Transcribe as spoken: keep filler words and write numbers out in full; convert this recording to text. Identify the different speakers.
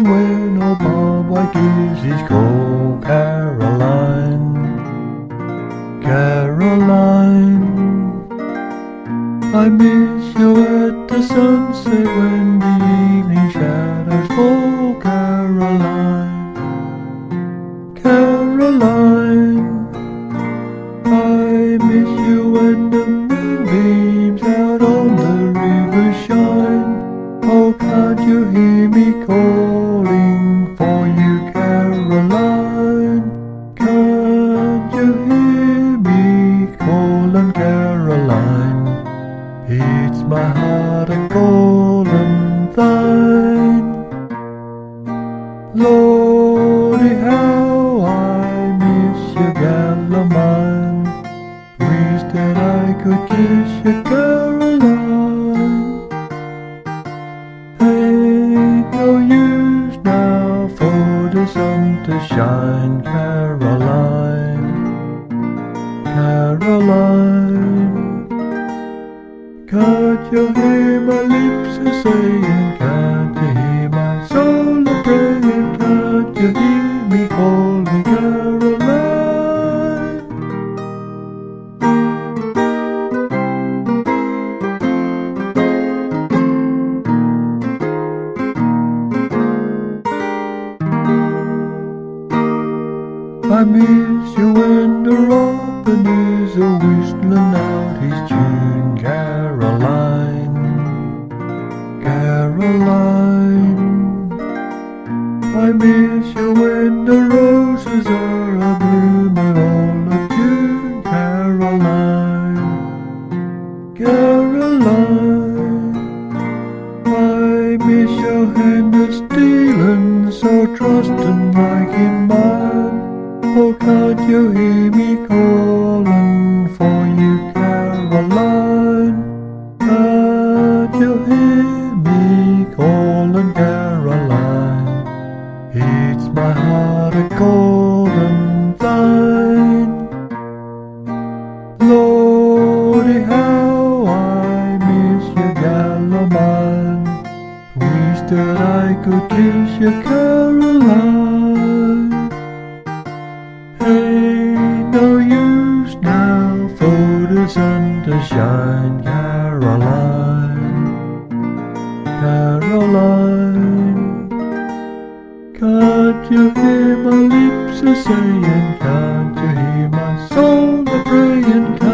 Speaker 1: when old Bob White gives his call. Caroline, Caroline, I miss you at the sunset when the evening shadows fall. Caroline, Caroline, I miss you when the moonbeams out on the river shine. Oh, can't you hear me calling for you, Caroline? Can't you hear me calling, Caroline? It's my heart a calling thine. Lordy, how I miss you, gal of mine. Wish that I could kiss you, Caroline. Ain't no use now for the sun to shine, Caroline, Caroline. Can't you hear my lips a-saying? Can't you hear my soul a-praying? Can't you hear me calling, Caroline? I miss you when the robin is a-whistling out his tune, Caroline, Caroline. I miss you when the roses are a-blooming all of June, Caroline, Caroline. I miss your hand of steel and so trusting like in mine. Oh, can't you hear me calling for you, Caroline? Can't you hear me calling, Caroline? It's my heart a-calling thine. Lordy, how I miss you, gal of mine. Wish that I could kiss you, Caroline. Ain't no use now for the sun to shine, Caroline, Caroline. Can't you hear my lips a-saying? Can't you hear my soul a-praying?